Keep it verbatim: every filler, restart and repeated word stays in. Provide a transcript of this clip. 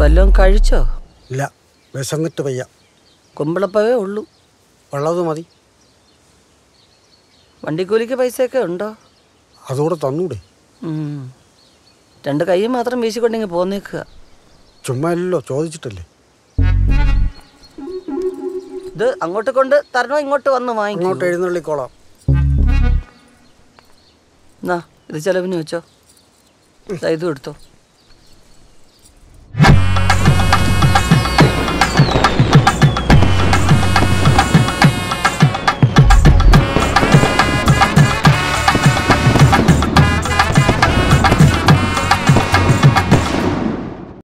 വല്ലതും കഴിച്ചോ? ഇല്ല, വിശന്നിട്ട് വയ്യ. കുമ്പളപ്പവേ ഉള്ളൂ. ഉള്ളത് മതി. വണ്ടിക്കൂലിക്ക് പൈസയൊക്കെ ഉണ്ടോ? അതുകൂടെ തന്നൂടെ? രണ്ട് കൈ മാത്രം വീശിക്കൊണ്ടിങ്ങ് പോന്നേക്കുക. ചുമ്മാ അല്ലല്ലോ, ചോദിച്ചിട്ടല്ലേ. ഇത് അങ്ങോട്ട് കൊണ്ട് തരണോ ഇങ്ങോട്ട് വന്ന് വാങ്ങിക്കോ? അങ്ങോട്ട് എഴുന്നള്ളിക്കോളാം. എന്നാ ഇത് ചെലവിന് വെച്ചോ. ഇത് എടുത്തോ.